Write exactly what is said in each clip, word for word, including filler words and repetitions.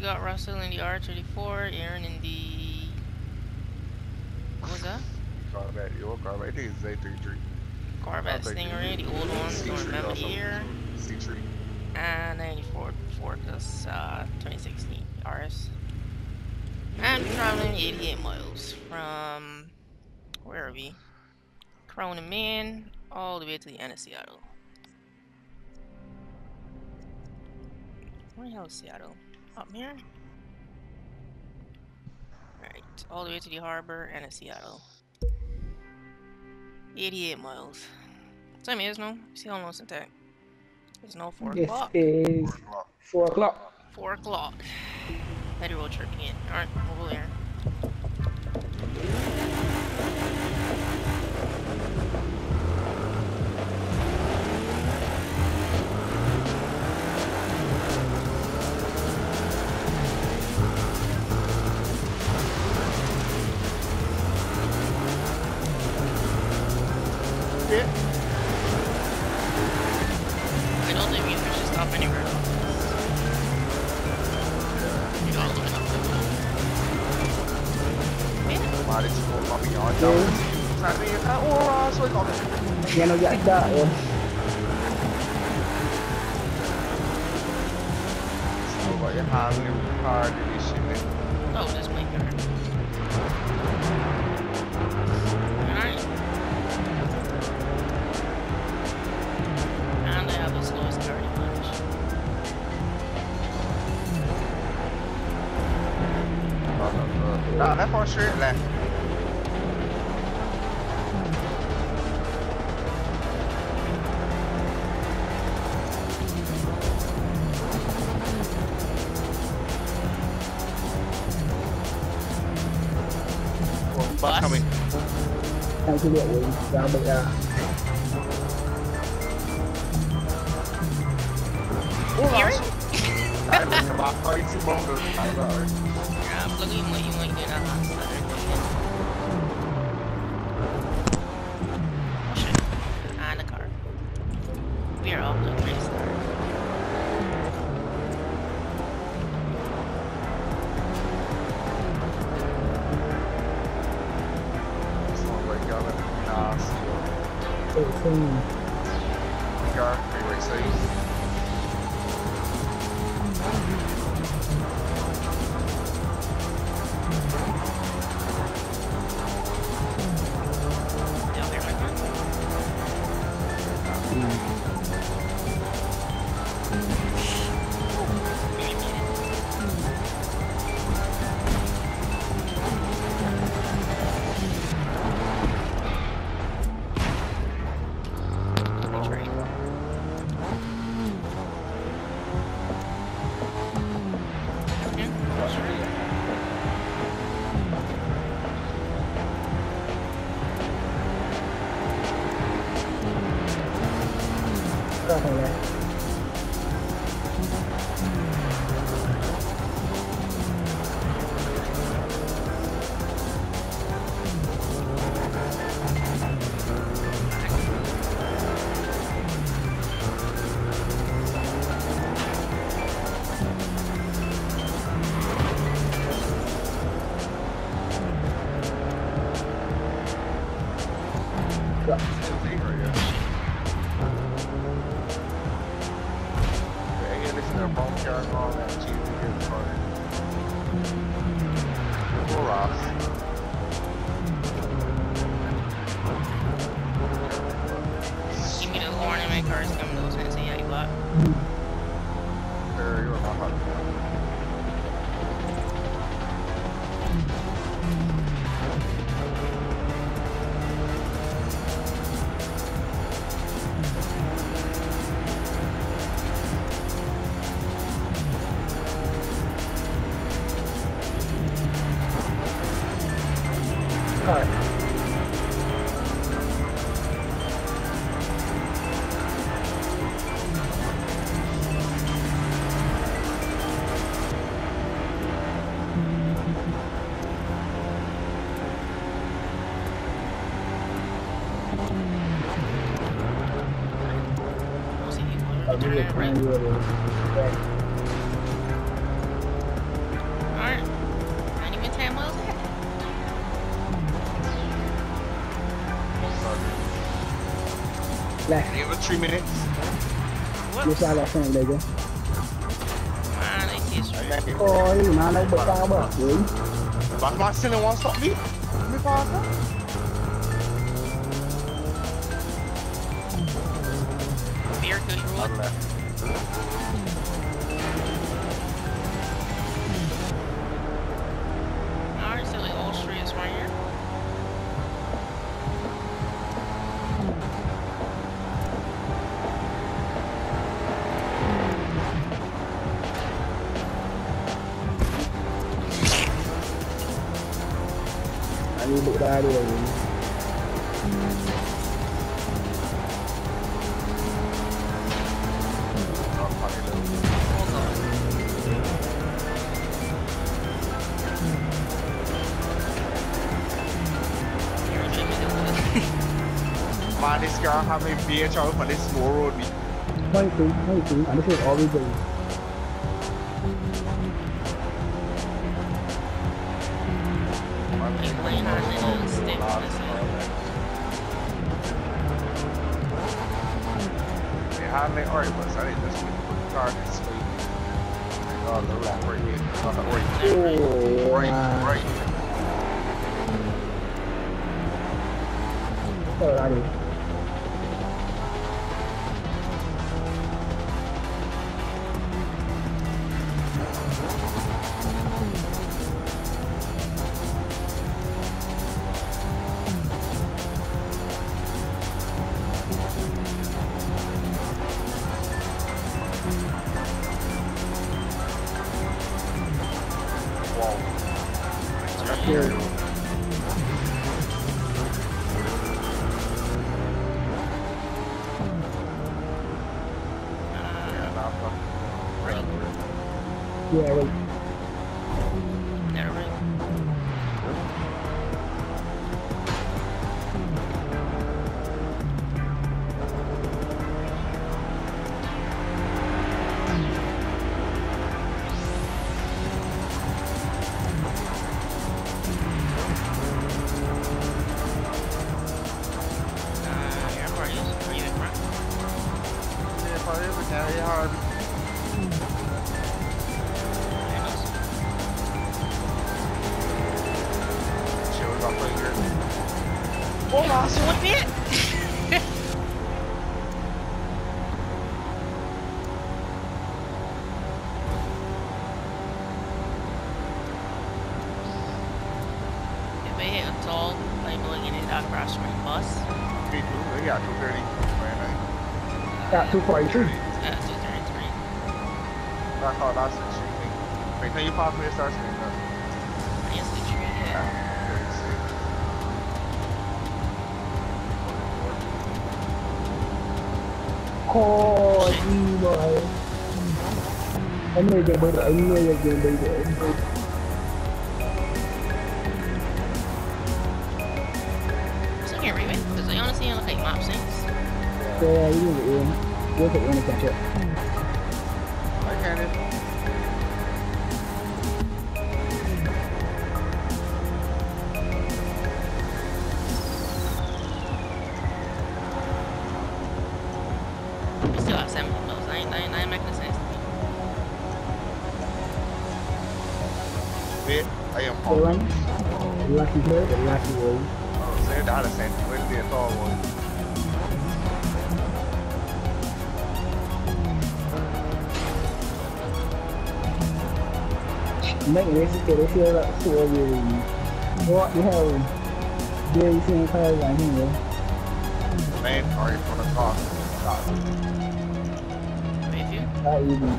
got Russell in the R thirty-four, Aaron in the... What was that? Corvette, your Corvette. I think it's Z thirty-three. Corvette Stingray, the old ones, don't remember the year. C three. And ninety-four Focus uh, twenty sixteen R S. And we're traveling eighty-eight miles from... Where are we? Crown, Maine, all the way to the end of Seattle. Where the hell is Seattle? Up here? Right, all the way to the harbor and in Seattle. eighty-eight miles. Time is no? See how long it's take? It's now four This o'clock. is four o'clock. Four o'clock. Heavy road trip again. Alright, we'll go there. I don't think we should stop anywhere else. You gotta look up the road. Maar dit is gewoon papi aan jou. Zijn we hier? Oh, sorry, kom eens. Jij nog ja, daar hoor. Zo, wat je haalt in de car, die is shit. Oh, this is my car. Alright. And I have the slowest car in the bunch. Nou, net voor een straight left. Bus coming. Đang cái địa ra bây giờ. Here? I'm about fighting motors. Yeah, I'm looking what you want to get on Saturday. Oh shit. Ah, in the car. We are off to a great start. eighteen. Car, freeway safe. Y'all hear my car? Ra thằng này. Give me the horn and my car's coming to us and say, yeah, you what? There, you're not hot. Alright. We'll see you. I'll give you a plan. Left. Give it three minutes. Phía xa là xe này đây chứ. Man, they see us straight. Ôi, mà nó bật cao bật dưới. But my still won't stop me. Let me pass that. Beer good rule. Alright, so like all street is right here. Anh đi bộ đa đi rồi. Hold on. You're Jimmy the Wood. Man, this guy have a B H out on this small road. Hơi cứng, hơi cứng. Anh sẽ có bây giờ. Like laying on the stick on this hill. They have me alright, but I didn't just put the car in speed. Oh, the left right here. Oh, right, Ồ, right, right. Trở lại đi. Here. Yeah, right. Never right. Uh, your party is pretty big, bro. Yeah, but it was very hard. Shows up right here. Oh, last one bit. If they hit a tall, like going in it across from the bus, Me too. They got two thirty. Got two forty-three. uh, two thirty-three. I thought that's the shooting. Wait till you pop me and start screaming. I guess the tree, yeah. Ôi, đi rồi. Anh này giờ bây giờ anh này giờ bây giờ anh này. So I can't read it, because they honestly look like mop sinks. Xe đi rồi em. Vô thể em catch up. I can't even. We still have seven of those. I ain't, I ain't, I ain't making sense to me. Bit. I am Cái lắm. Lucky here, but lucky way. Oh, say that a cent. Wait till the tall one. Mấy người sẽ kể đến xưa là xua gì. What the hell? Đây xem khai là như vậy. Man, are you from the car? Stop. Maybe. That easy.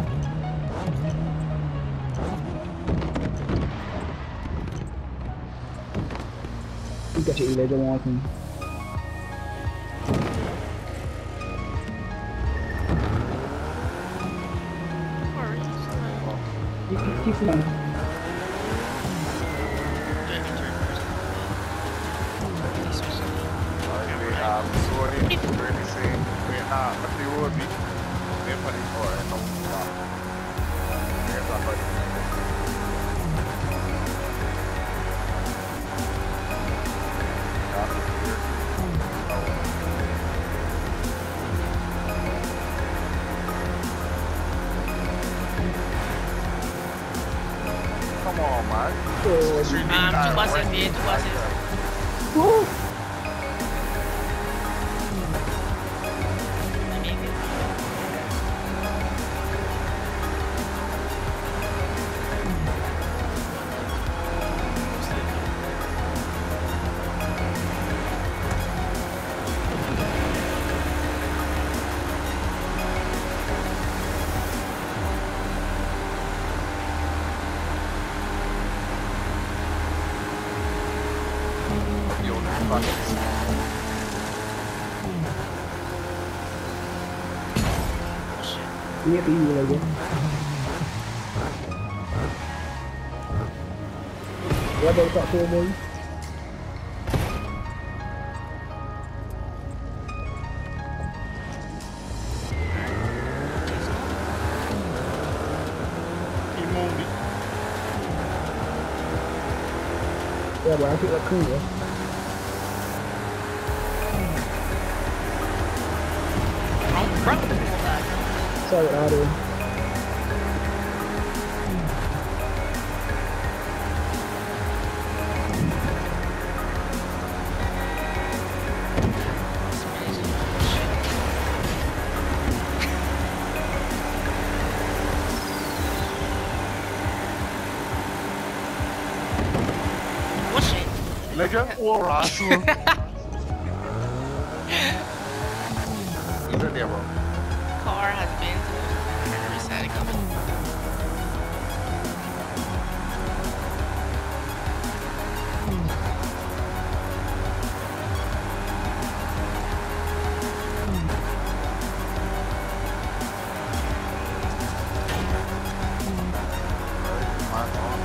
You got your illegal walking. You keep, keep going. Um, so what do you really say? Vietnam, but they would be. They're putting for it. No, stop. There's a buddy. Oh, Street Um, nigga two got buses, right. yeah, two buses. woo. Let me get- Yo, fucking. Nghĩa tí gì là vậy? Qua đây chọn cô mới. He moved it. Ya bà chị là khưng vậy. Wrong front. Sao lại ra đây? What shit? Nigga, or Rasu. He's in there, bro. Car has been to the reset coming. Mine's on.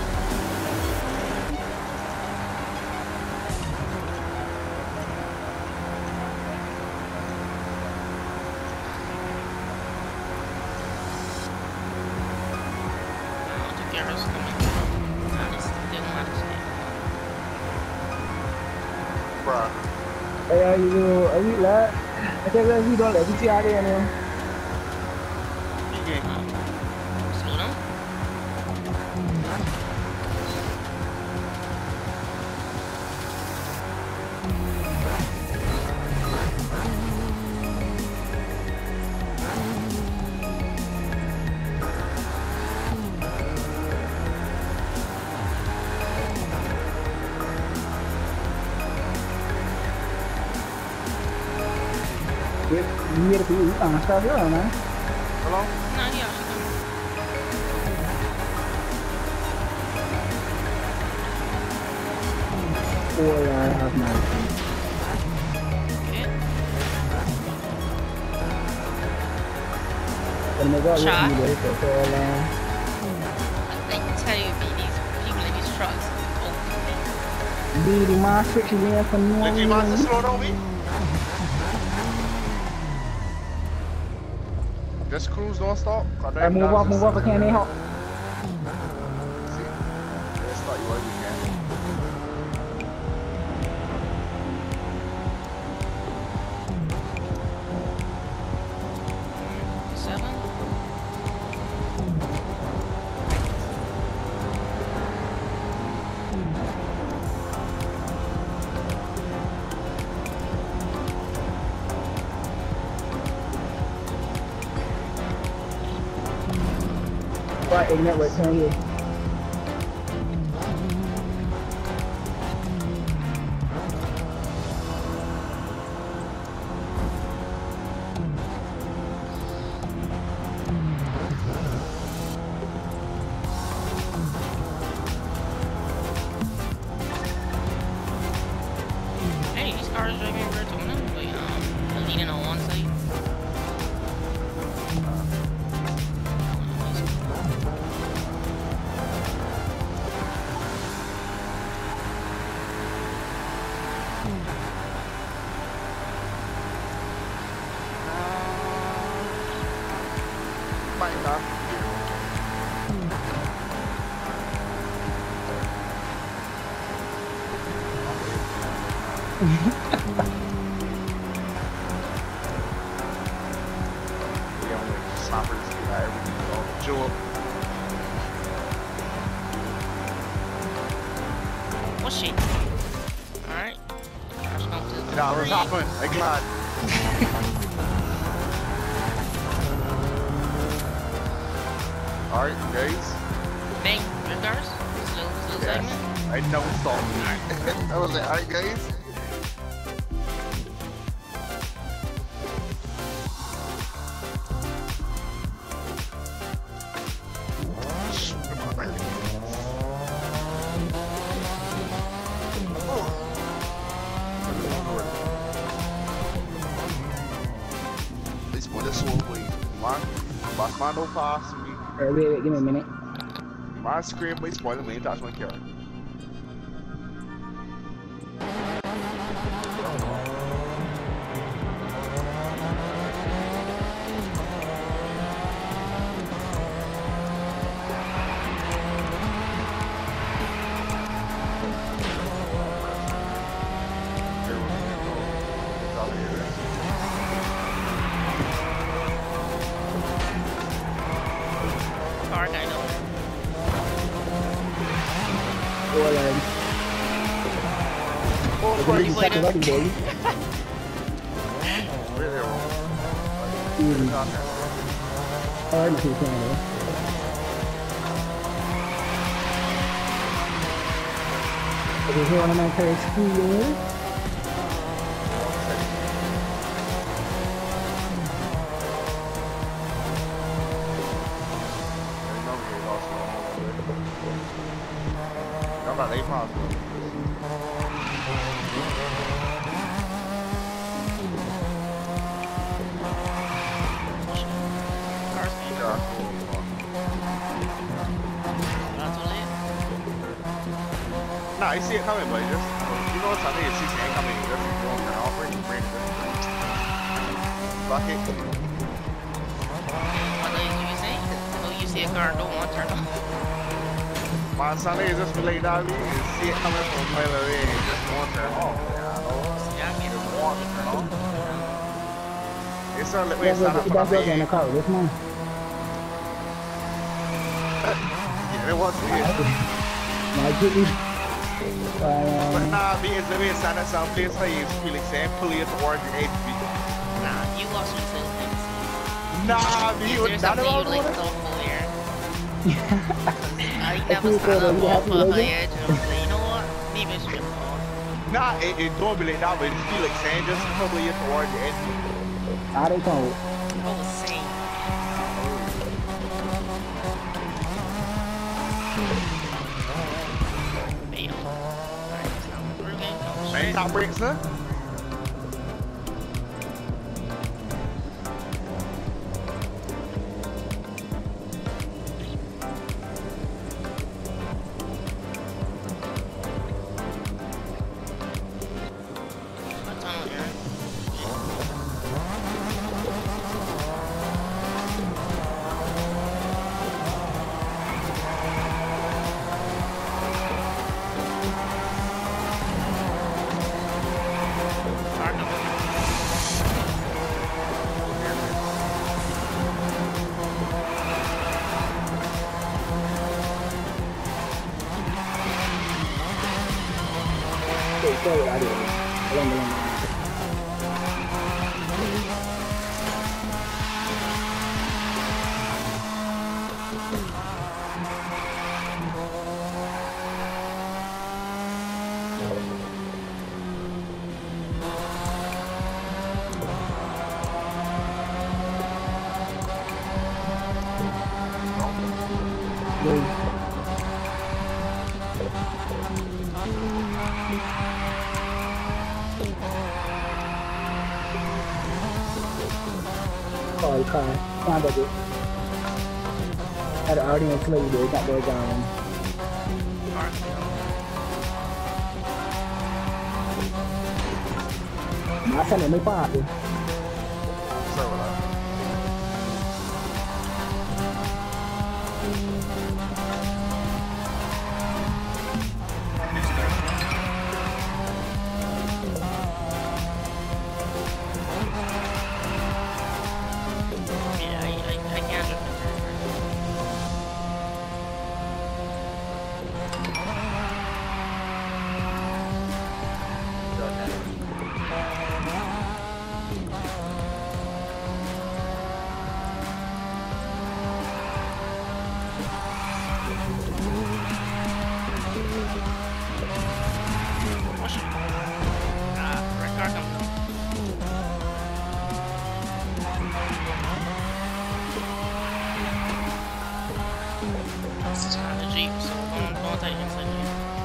I don't think Garrett's coming from. I just didn't understand. Bruh. Ê ơi, dù ở vị là chắc là vì đó là cái chia đây anh em. He getting Slow down. Biết nhiều tí ý bằng sao biết rồi mà. Hello? No, he actually coming. Ôi là hạt này. Okay. Còn mới gọi Shot. gì đấy của tôi là I tell you, be these people in these trucks. Oh, đi đi mà switch lên phần Did you mua. want to slow down me? Just cruise, don't stop. God I damn, move guys, up, move up, I can't help. See? Let's start you while we can. seven. Right, ignite right turn here. Hey, these cars driving over to one, but um, leaning on one side. Might not. Yeah, I'm like snappers, you got everything on the jewel. shit. Alright. Crash come to the Nah, what's three. happening? I glad. Alright, guys. Bang, red cars. Still, still Yes. segment. I know it's all. I was like, alright, guys. This one is so way. Man, boss man don't pass me. Alright, wait, wait, give me a minute. Man scream, but he's spoiling me, touch my car. Car guy know. Go ahead. Oh, We're sorry, gonna wait be a- talking boy. really wrong. Easy. Okay. Alright, let's see what's going on. Okay, here on my carry screen. Các bạn lấy vào Cars being Yeah. That's what it is. No, I see it coming, but you just you know something you see it coming, you just go and off it and bring it. Fuck it. What are you saying? Oh, you see a car, don't want to turn off. Man, Sunday is just lay down, you see it coming from a mile away, you just want to turn off. Yeah, I mean, You just want to turn off. It's a little way That's stand what up for that's that what's in the car. This man. Yeah, it was weird. My goodness. But Um, nah, me is the way stand at some place where you feel like saying pull it towards the edge. nah, you lost your silly things. Nah, me Is would there not something about you'd like to it. talk about here? I I never feel stand so up that you off have to of the listen. edge and I'm like, you know what? Maybe I should just fall. Nah, it, it don't be like that, but it just feel like saying just pull it towards the edge. how they call it? Oh, same. Fail. Alright, so we're getting close. Ain't top brakes, huh? What tunnel you're in? Car number. Okay, sorry, I did it. Hold on, hold on. Wait. Car, car. Fine, buddy. Had an audience lady there, got their down. Car. Má xe này mới qua được. So, uh, Yeah, I, I, I can't just Jeep, so don't, don't take inside Jeep.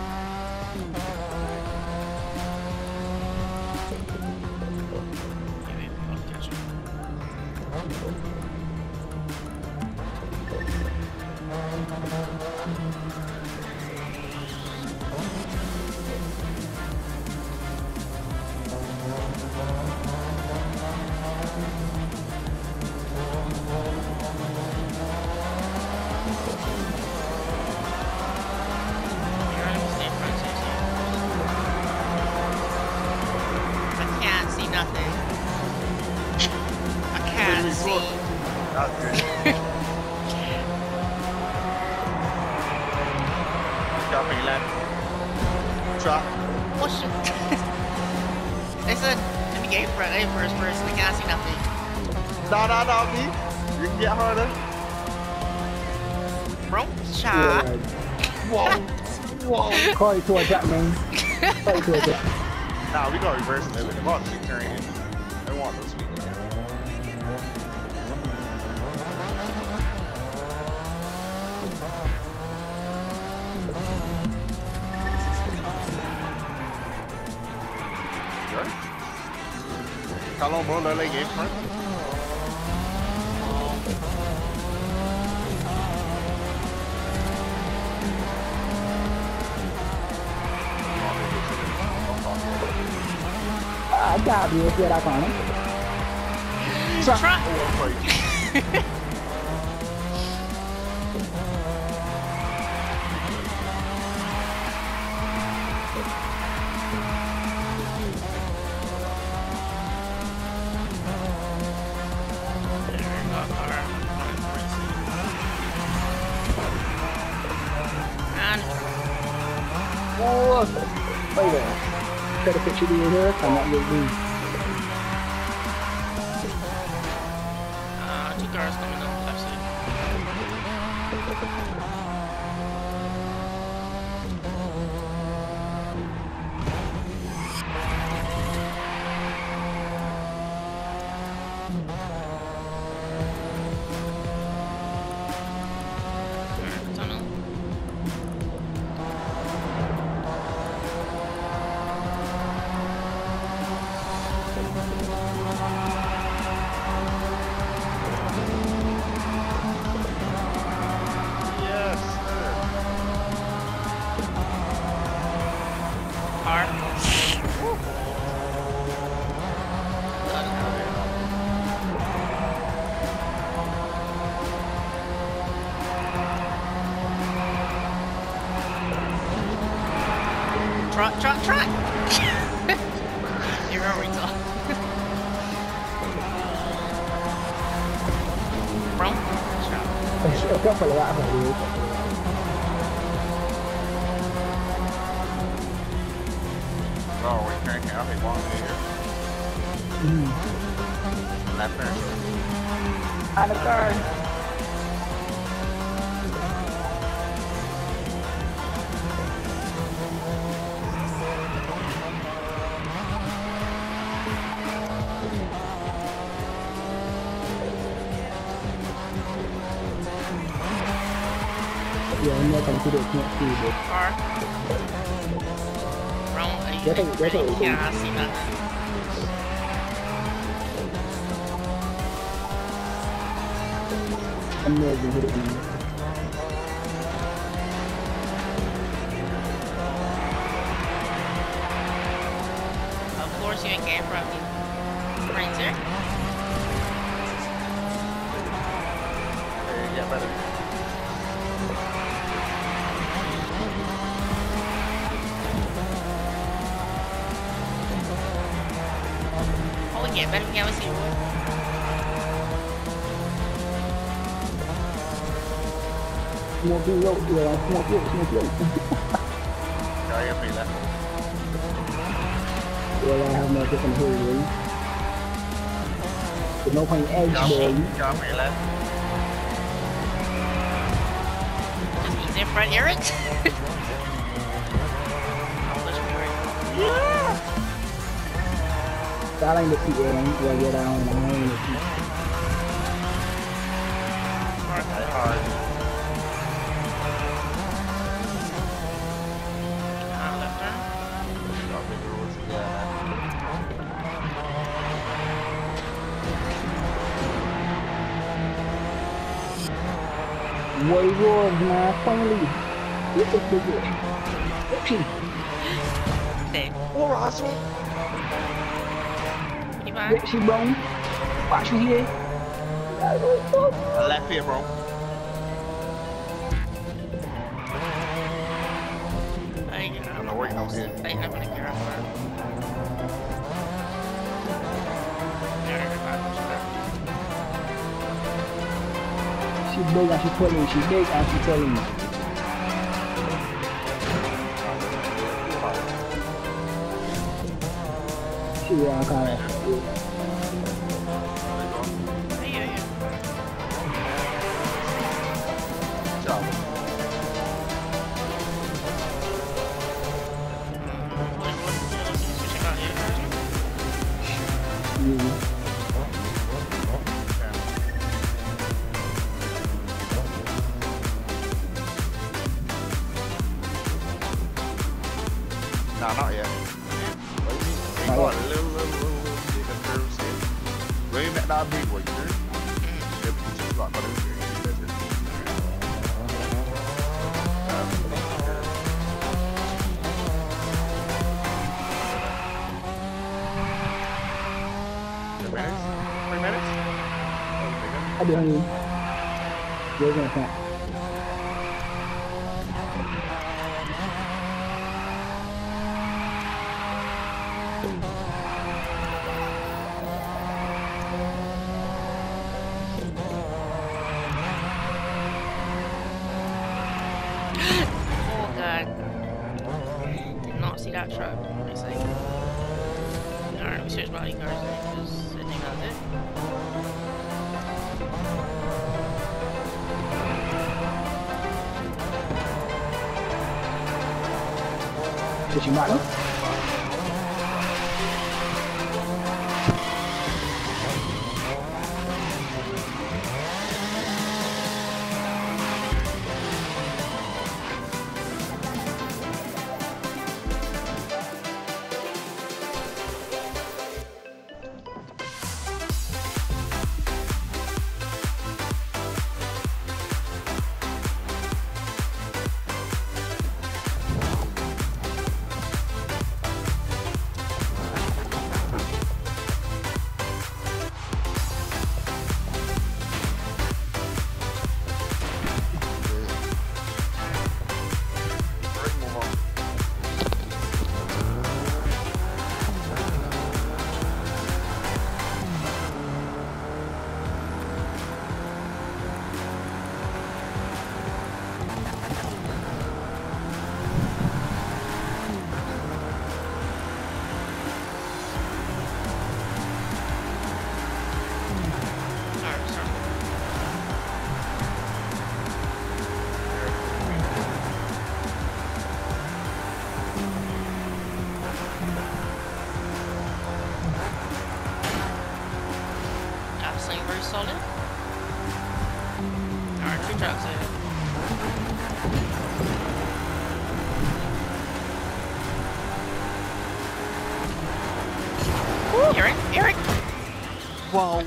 Maybe I'll catch him. Nothing. I can't see. That's good. Copy left. Truck. Oh shit. Listen, let me get front, hey, first person. I can't see nothing. No, no, no, me. You can get harder. Bro, cha. Whoa. Whoa. Call it to a jack, man. Call it to a jack. Nah, we gonna reverse it. They want to turn in. They want those speed. How long bro let game front? I got you if you're not on it. Try. Oh, wait there. Better picture you here. I'm not your lead. Uh, two cars coming up left side. Tunnel. Yes, Car. Trot, trot, trot. You're a retard. Bro, Io che ho parlato di Oh, we can't have it one here. Left turn. Out of car. Yeah, I'm not going to do it. Can't see it. Car. Bro, are you That's a- that's a- yeah, I see nothing. I'm not going to hit it. Of course you ain't came from Prancer. Yeah, better. Oh yeah, better be able to see you. Smoke you out, yeah. Smoke you out, smoke you out. Kaya yung pila. Well, I have no different here, really. There's no point in edge, boy. Kaya yung pila. Just easy in front, Eric. I'll push me right. Yeah! Starting to see it, yeah, get down and I ain't see. Hard. Warriors, man, finally. Look at the boy. Okay. There. Oh, Russell. You mind? Get she bone. Watch you here. Left here, bro. Ay, I'm waiting on here. Ay, no, para que ahora. She big and she pulling. She big and she telling me. She walk on it. Yeah. Nah, not yet. We got a little, little, little, little bit of curves here. We ain't met that big one, you heard? Yeah, we just got that over here. That's it. Three minutes? Three minutes? I do honey. You're gonna come. Oh god. Did not see that truck. What do you say? Alright, we switch body cars then, because I think that's it. Did you not know? Alright, so. Gasoline very solid. Alright, two trucks there. Eric, Eric! Whoa.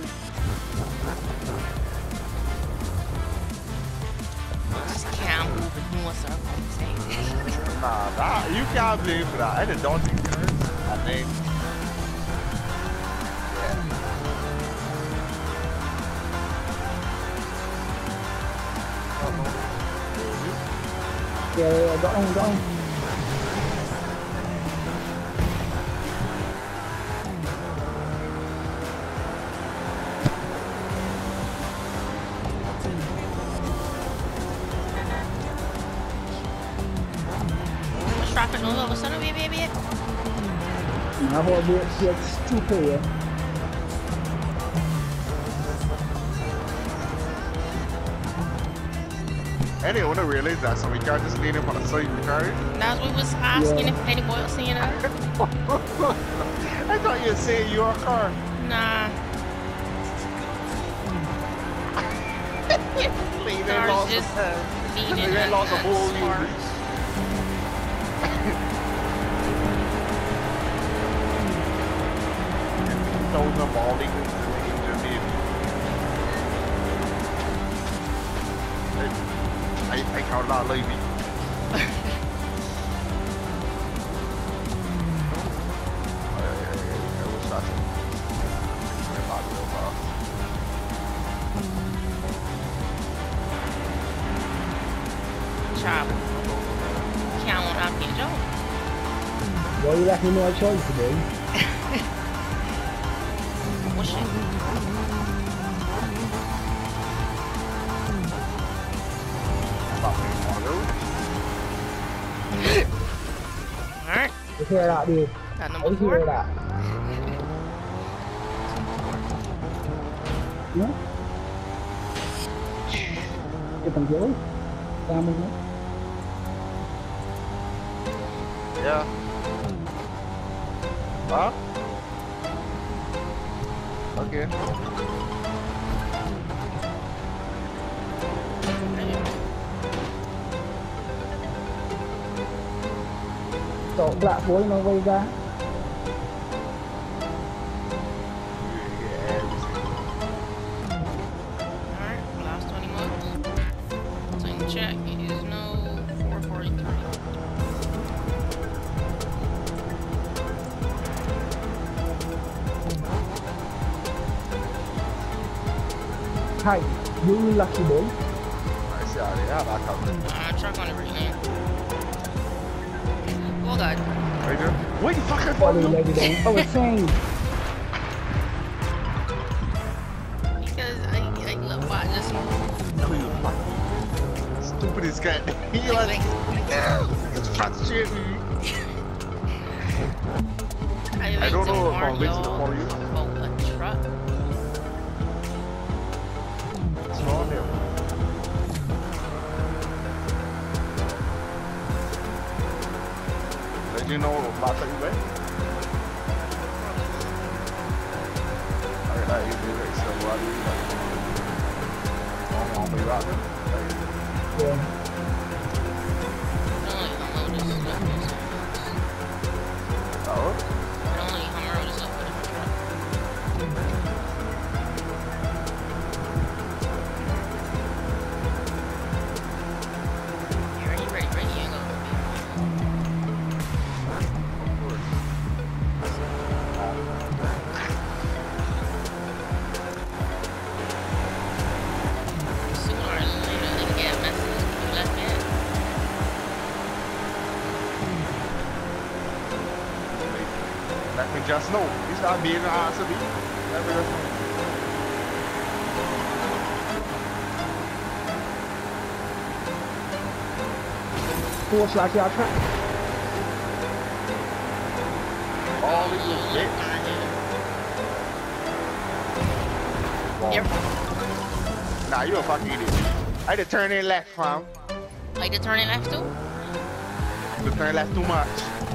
Just can't move it more so I'm saying. Nah, that, you can't blame for that. I had a daunting turn. I think. Yeah, yeah, yeah, go on, go on. What's traffic all of a sudden, baby, baby? My whole bit gets stupid, yeah. Anyway, when I realized that, so we can't just lean up on the side of the car. That's what we was asking Yeah. if anybody else seeing it. I thought you were saying your car. Nah. Lean in, Cars lost just the leaning They at, lost a at whole unit. sparks. Those are balling into the engine. I, I count out lady. Chop. Count on out your job. Well, you left me no choice today. What's it? Alright. Let's hear it out, dude. Got number Let's hear it four. out. Yeah? Get them killing? Diamond, yeah? Yeah. Huh? Okay. So, Black Boy, you know what you got? Alright, last twenty miles. So in check, it is no four forty-three. Hi, you lucky boy. I see how they are. I can't. Uh, truck on the right lane. Oh god. Right there. Wait, you fucking What are you fuck lady doing? I was saying, Because I, I love bot just No, you fucking stupid as guy. He like, it's frustrating. I, I don't know if I'm Mario waiting for you. about a truck. What's wrong there? Did you know last time you went? I mean, like, you did it, so why do you like? I want to be out there. Like, yeah. Only Hummer just up with oh, Only Hummer just up with a truck. You ready, ready, ready, you go. of course. Sooner or later they get messages you left it. Let me just know. You start being an answer me. Let me just know. Force like y'all track. All these little bitch. Yep. Nah, you a fucking idiot. I had to turn in left, fam. Like to turn it left too? To turn left too much.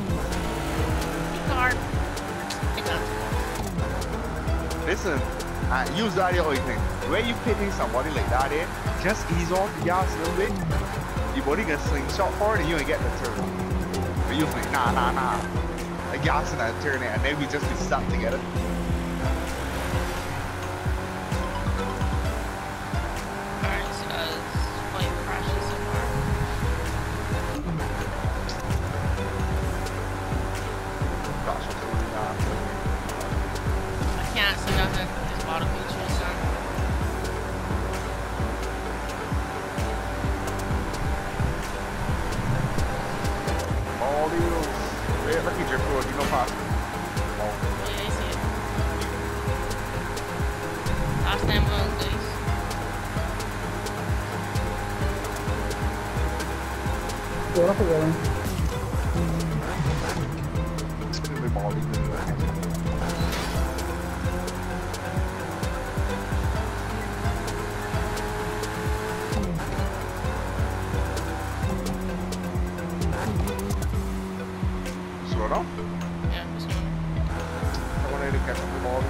Car. It's on. Listen, uh, use that other thing. When you pitting somebody like that, eh, just ease off the gas a little bit. Your body gonna slingshot forward and you ain't get the turn. But you think, nah, nah, nah. The gas and that turn it, and then we just be stuck together. Alright, so uh, point crashes so far. Gosh, what's going on? I can't see nothing. This bottle features son. All these. Wait, look at your foot, you know, past. Oh. Yeah, I see it. Last time on guys. Go up again. It's gonna be Molly. Slow down. Yeah, this one. I want to catch up with Molly.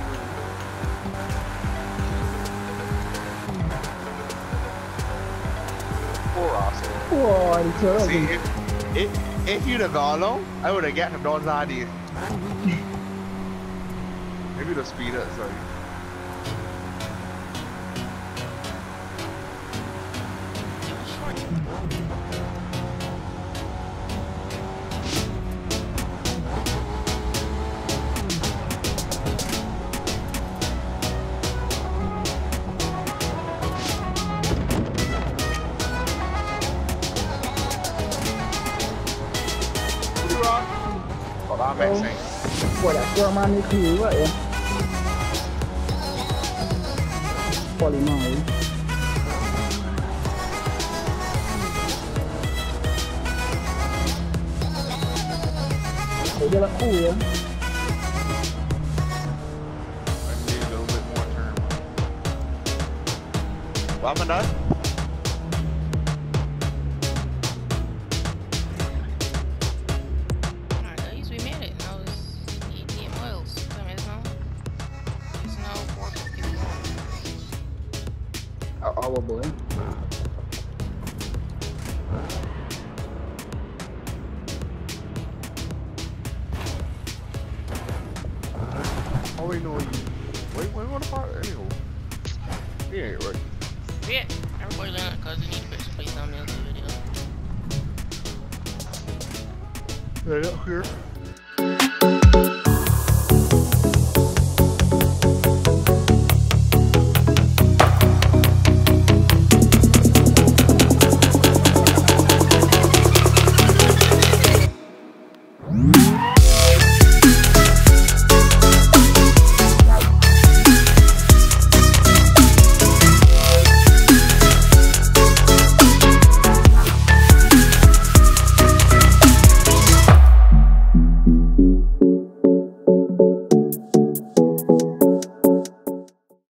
Poor asshole. Oh, it's terrible. See, if, if, if you'd have gone long, I would have gotten him Don's idea. Maybe the speed up, sorry. It was short. back saying. What that four man is cool, what yeah? Polymer. They look cool, yeah? I need a little bit more turn. What happened, Dad? Alright, guys, we made it. Now it's eighty-eight miles. I mean, it's now, it's now four fifty-one. Our boy. Oh, we know you. Wait, wait, what about anyway? He ain't right. Yeah, everybody's in it because they need to put some place thumbnails in the video. Right up here.